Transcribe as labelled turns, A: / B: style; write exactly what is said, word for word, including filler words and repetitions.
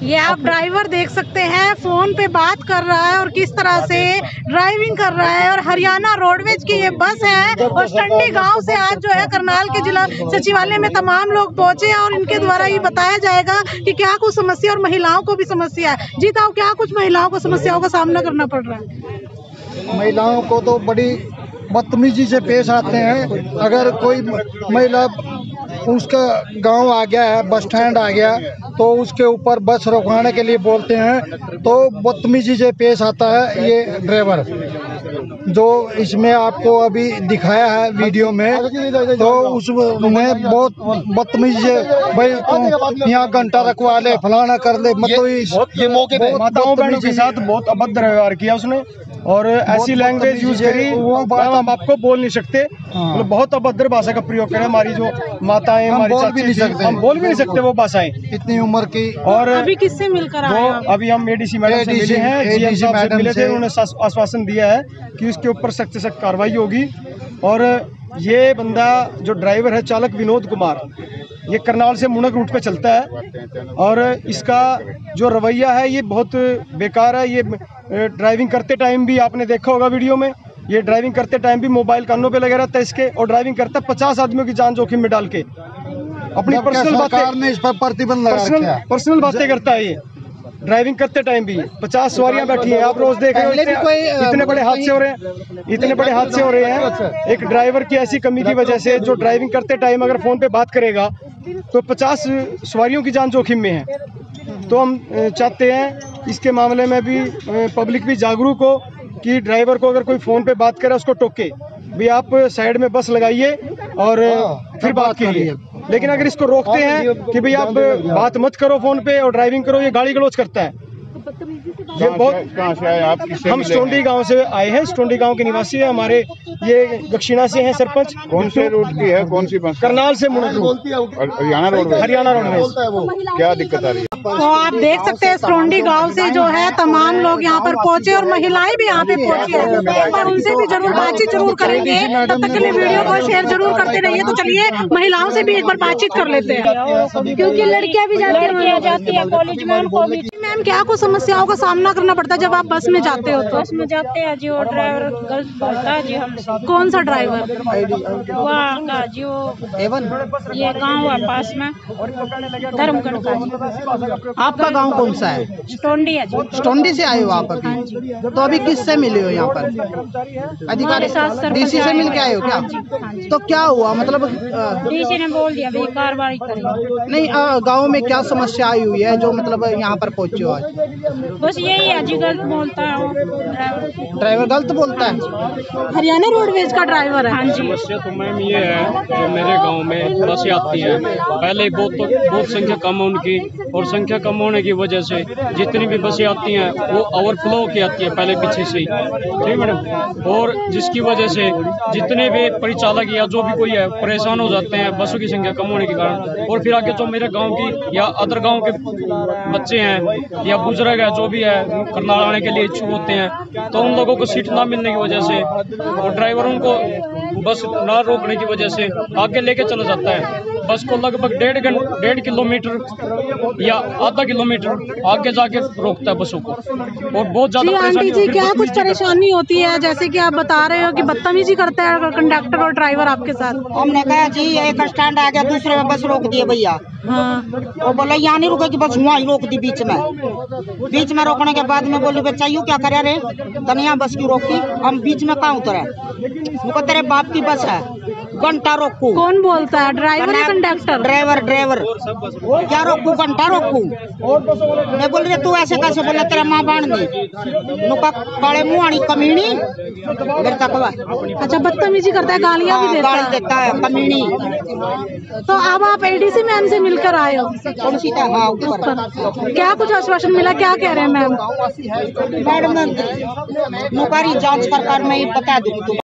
A: ये आप ड्राइवर देख सकते हैं, फोन पे बात कर रहा है और किस तरह से ड्राइविंग कर रहा है। और हरियाणा रोडवेज की ये बस है और स्टंडी गांव से आज जो है करनाल के जिला सचिवालय में तमाम लोग पहुंचे हैं और इनके द्वारा ये बताया जाएगा कि क्या कुछ समस्या और महिलाओं को भी समस्या है। जी ताऊ, क्या कुछ महिलाओं को समस्याओं का सामना करना पड़ रहा है?
B: महिलाओं को तो बड़ी बदतमीजी से पेश आते हैं। अगर कोई महिला उसका गांव आ गया है, बस स्टैंड आ गया, तो उसके ऊपर बस रोकवाने के लिए बोलते हैं तो बदतमीजी से पेश आता है ये ड्राइवर, जो इसमें आपको अभी दिखाया है वीडियो में। तो उसमें बहुत बदतमीजी से, भाई तुम यहाँ घंटा रखवा ले, फलाना कर ले, मतलब
C: ये, ये मौके पे माताओं बहनों के साथ बहुत अभद्र व्यवहार किया उसने और ऐसी लैंग्वेज यूज करी हम आपको बोल नहीं सकते। मतलब बहुत अभद्र भाषा का प्रयोग करे। हमारी जो माताएं, हमारी चाची, हम बोल भी नहीं सकते वो भाषाएं इतनी उम्र की। और
A: अभी किससे मिलकर आए हैं?
C: अभी हम एडीसी मैडम से मिले हैं, जीएम साहब से मिले थे। उन्होंने आश्वासन दिया है कि उसके ऊपर सख्त से सख्त कार्रवाई होगी। और ये बंदा जो ड्राइवर है, चालक विनोद कुमार, ये करनाल से मुनक रूट पे चलता है और इसका जो रवैया है ये बहुत बेकार है। ये ड्राइविंग करते टाइम भी आपने देखा होगा वीडियो में, ये ड्राइविंग करते टाइम भी मोबाइल कानों पे लगा रहता है इसके, और ड्राइविंग करता है पचास आदमियों की जान जोखिम में डाल के। अपनी पर्सनल बातें,
B: इस पर प्रतिबंध लगा
C: पर्सनल बातें करता है ये ड्राइविंग करते टाइम भी। पचास सवारियां बैठी हैं, आप रोज देख रहे हैं इतने बड़े हादसे हो रहे हैं, इतने बड़े हादसे हो रहे हैं एक ड्राइवर की ऐसी कमी की वजह से। जो ड्राइविंग करते टाइम अगर फोन पे बात करेगा तो पचास सवारियों की जान जोखिम में है। तो हम चाहते हैं इसके मामले में भी पब्लिक भी जागरूक हो कि ड्राइवर को अगर कोई फ़ोन पे बात करे उसको टोके, भी आप साइड में बस लगाइए और फिर बात कीजिए। लेकिन अगर इसको रोकते हैं कि भाई आप बात मत करो फ़ोन पे और ड्राइविंग करो, ये गाली गलौज करता है। ये बहुत
D: कहाँ से आए आप?
C: हम स्टोंडी गांव से आए हैं, स्टोंडी गांव के निवासी हैं। हमारे ये दक्षिणा से हैं सरपंच।
D: कौन से रूट की है, कौन सी बस?
C: करनाल से Munak route,
D: Haryana roadways.
C: Haryana roadways.
D: क्या दिक्कत आ रही है?
A: तो आप देख सकते हैं स्टोंडी गांव से जो है तमाम लोग यहाँ पर पहुंचे और महिलाएं भी यहाँ पे पहुंची है और उनसे भी जरूर बातचीत जरूर करेंगे। तब तक के लिए वीडियो को शेयर जरूर करते रहिए। तो चलिए महिलाओं से भी एक बार बातचीत कर लेते हैं, क्योंकि लड़कियां भी जाती है जाती है कॉलेज में। उनको भी मैम क्या कुछ समस्याओं का सामना करना पड़ता है जब आप बस में जाते हो? तो
E: बस में जाते हैं जी, वो ड्राइवर गलत बोलता है जी हमसे।
A: कौन सा ड्राइवर?
E: वहाँ का जो ये गांव है पास में, धर्मगढ़ का जी।
F: आपका गांव कौन सा है?
E: स्टोंडी है जी।
F: स्टोंडी से आए हो आप अभी?
E: हाँ जी।
F: तो अभी किससे मिले हो यहाँ पर? अधिकारी डीसी से मिल के आए हो क्या?
E: हाँ जी।
F: तो क्या हुआ, मतलब
E: डीसी ने बोल दिया भाई कार्रवाई करेंगे।
F: नहीं, गांव में क्या समस्या आई हुई है जो मतलब यहाँ पर पहुँचे हो आज?
E: बस यही है जी, गलत बोलता है वो ड्राइवर।
F: ड्राइवर गलत बोलता है?
A: हरियाणा रोडवेज का ड्राइवर है?
E: हाँ जी।
G: समस्या तो मैम ये है, जो मेरे गांव में बसें आती है, पहले बहुत बहुत संख्या कम है उनकी, और संख्या कम होने की वजह से जितनी भी बसें आती हैं वो ओवरफ्लो की आती है पहले पीछे से ही, ठीक मैडम। और जिसकी वजह से जितने भी परिचालक या जो भी कोई है परेशान हो जाते हैं बसों की संख्या कम होने के कारण। और फिर आगे जो मेरे गाँव की या अदर गाँव के बच्चे हैं या बुजुर्ग है जो भी है करनाल आने के लिए इच्छुक होते हैं, तो उन लोगों को सीट ना मिलने की वजह से और ड्राइवरों को बस ना रोकने की वजह से आगे लेके चला जाता है बस को। लगभग डेढ़ घंटे डेढ़ किलोमीटर या आधा किलोमीटर आगे जाके रोकता है बसों को, और बहुत ज्यादा
A: आंटी जी क्या कुछ परेशानी होती है? जैसे कि आप बता रहे हो कि बदतमीजी करता है कंडक्टर और ड्राइवर आपके साथ।
H: हमने कहा जी एक स्टैंड आ गया, दूसरे में बस रोक दिए भैया।
A: हाँ।
H: वो बोला यहाँ नहीं रुकेगी बस, वहाँ ही रोक दी बीच में। बीच में रोकने के बाद में बोली बच्चा यू क्या करे रे, तनिया बस की रोकी। हम बीच में कहाँ उतरे? उनको तेरे बाप की बस है, घंटा रोकू।
A: कौन बोलता है, ड्राइवर या कंडक्टर?
H: ड्राइवर ड्राइवर क्या रोकू, घंटा रोकू। मैं बोल रही तू ऐसे कैसे बोला, तेरा माँ बाण दी नुका काले मुँह आनी कमीनी मेरे तक।
A: अच्छा, बदतमीजी करता है, गालियाँ भी देता
H: गाली
A: है।
H: देता है कमीनी।
A: तो अब आप एडीसी मैम से मिलकर आए हो?
H: कौन सी था? हाँ ऊपर।
A: क्या कुछ आश्वासन मिला, क्या कह रहे हैं मैम?
H: मैडम नुकारी जांच कर कर मैं बता दूंगी।